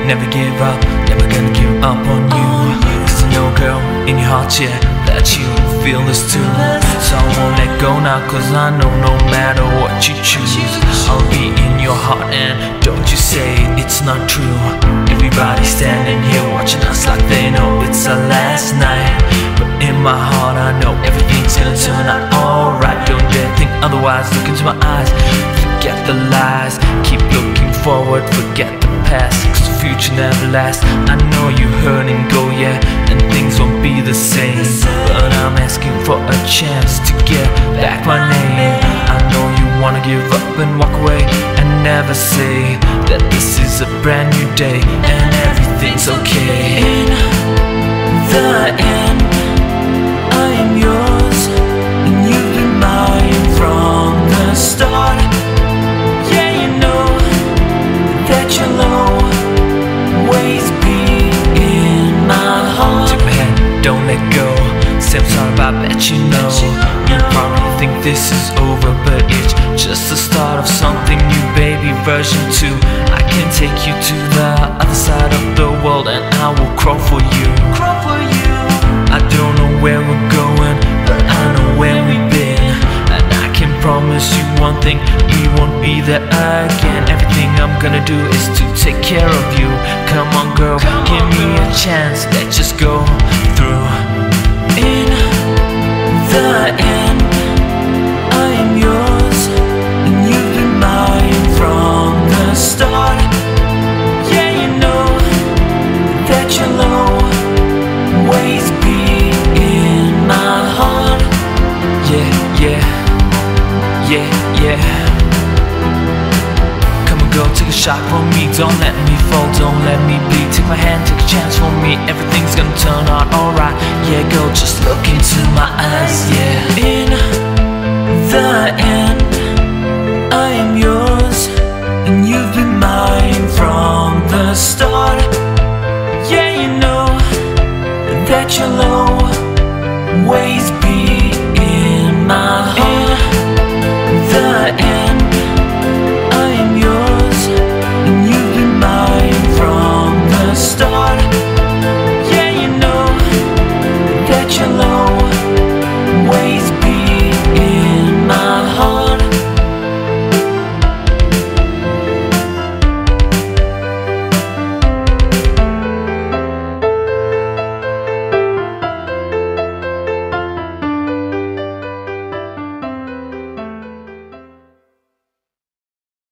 never give up, never gonna give up on you. Cause I know, girl, in your heart, yeah, that you feel this too. So I won't let go now, cause I know no matter what you choose, I'll be in your heart, and don't you say it's not true. Everybody standing here watching us like they know it's our last night, but in my heart I know everything's gonna turn out alright. Don't dare think otherwise, look into my eyes, forget the lies, keep looking forward, forget the past, cause the future never lasts. I know you hurt and go, yeah, and things won't be the same, but I'm asking for a chance to get back my name. I know you wanna give up and walk away and never say that this is a brand new day and everything's okay. In the end, I am yours and you've been mine from the start. Yeah, you know that you'll always be in my heart. Take my hand, don't let go. Say I'm sorry, but I bet you know. You probably think this is over, but it's just the start of something new, baby. Version 2. I can take you to the other side of the world, and I will crawl for you. I don't know where we're going, but I know where we've been, and I can promise you one thing, we won't be there again. Everything I'm gonna do is to take care of you. Come on, girl, give me a chance, let's just go through. In the end, I am yours and you've been mine from the start. Yeah, you know that you'll always be in my heart. Yeah, yeah, yeah, yeah. Come on, girl, take a shot for me. Don't let me fall, don't let me bleed. Take my hand, take a chance for me. Everything's gonna turn out alright. Yeah, girl, just look into my eyes, yeah. In the end,